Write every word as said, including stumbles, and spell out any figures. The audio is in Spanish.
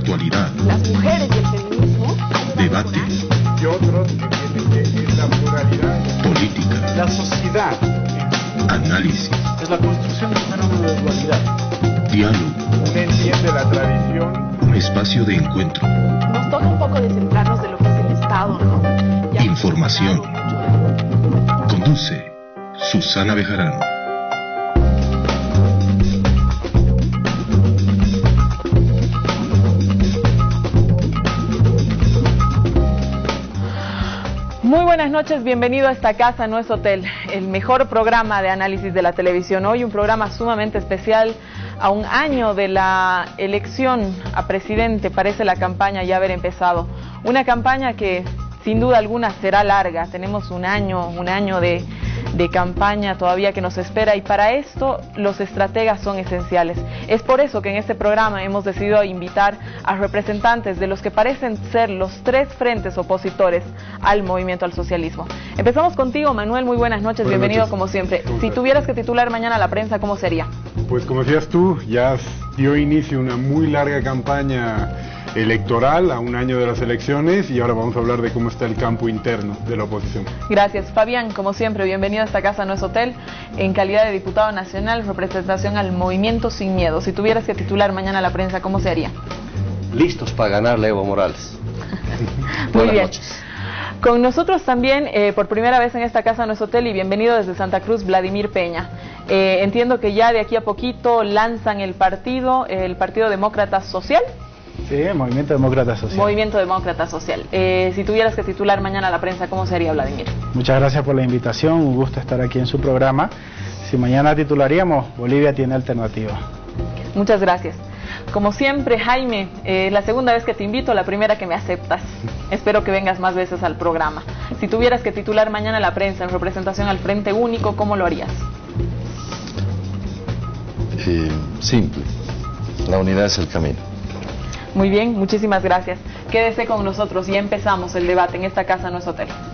Actualidad. Las mujeres y el feminismo. Debate. Y otros que tienen que es la pluralidad. Política. La sociedad. Análisis. Es la construcción de un fenómeno de dualidad. Diálogo. Uno entiende la tradición. Un espacio de encuentro. Nos toca un poco descentrarnos de lo que es el Estado, ¿no? Ya Información. Conduce Susana Bejarano. Muy buenas noches, bienvenido a esta casa, no es hotel, el mejor programa de análisis de la televisión. Hoy un programa sumamente especial, a un año de la elección a presidente, parece la campaña ya haber empezado. Una campaña que sin duda alguna será larga, tenemos un año, un año de, de campaña todavía que nos espera, y para esto los estrategas son esenciales. Es por eso que en este programa hemos decidido invitar a representantes de los que parecen ser los tres frentes opositores al movimiento al socialismo. Empezamos contigo, Manuel, muy buenas noches, Buenas bienvenido noches. como siempre. Si tuvieras que titular mañana la prensa, ¿cómo sería? Pues como decías tú, ya dio inicio una muy larga campaña electoral a un año de las elecciones, y ahora vamos a hablar de cómo está el campo interno de la oposición. Gracias. Fabián, como siempre, bienvenido a esta casa, no es hotel, en calidad de diputado nacional, representación al Movimiento Sin Miedo. Si tuvieras que titular mañana la prensa, ¿cómo se haría? Listos para ganarle a Evo Morales. Muy Buenas bien. noches. Con nosotros también, eh, por primera vez en esta casa, no es hotel, y bienvenido desde Santa Cruz, Vladimir Peña. Eh, entiendo que ya de aquí a poquito lanzan el partido, el Partido Demócrata Social. Sí, Movimiento Demócrata Social. Movimiento Demócrata Social. Eh, si tuvieras que titular mañana la prensa, ¿cómo sería, Vladimir? Muchas gracias por la invitación, un gusto estar aquí en su programa. Si mañana titularíamos, Bolivia tiene alternativa. Muchas gracias. Como siempre, Jaime, eh, la segunda vez que te invito, la primera que me aceptas. Espero que vengas más veces al programa. Si tuvieras que titular mañana la prensa en representación al Frente Único, ¿cómo lo harías? Eh, simple. La unidad es el camino. Muy bien, muchísimas gracias. Quédese con nosotros y empezamos el debate en esta casa, no es hotel.